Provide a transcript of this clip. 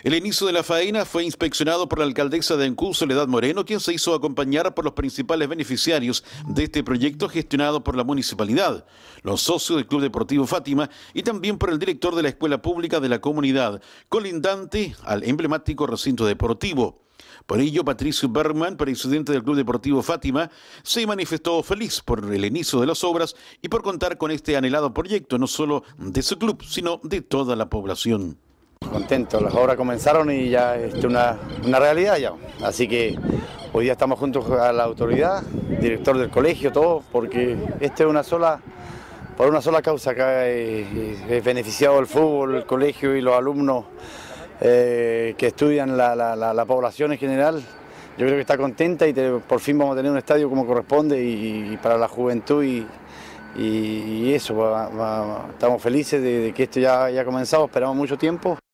El inicio de la faena fue inspeccionado por la alcaldesa de Ancud, Soledad Moreno, quien se hizo acompañar por los principales beneficiarios de este proyecto gestionado por la municipalidad, los socios del Club Deportivo Fátima y también por el director de la Escuela Pública de la comunidad, colindante al emblemático recinto deportivo. Por ello, Patricio Bergman, presidente del Club Deportivo Fátima, se manifestó feliz por el inicio de las obras y por contar con este anhelado proyecto, no solo de su club, sino de toda la población. Contento, las obras comenzaron y ya es una realidad ya. Así que hoy día estamos juntos a la autoridad, director del colegio, todo, porque por una sola causa que es beneficiado el fútbol, el colegio y los alumnos que estudian la población en general. Yo creo que está contenta y por fin vamos a tener un estadio como corresponde y para la juventud y eso, estamos felices de que esto ya haya comenzado, esperamos mucho tiempo.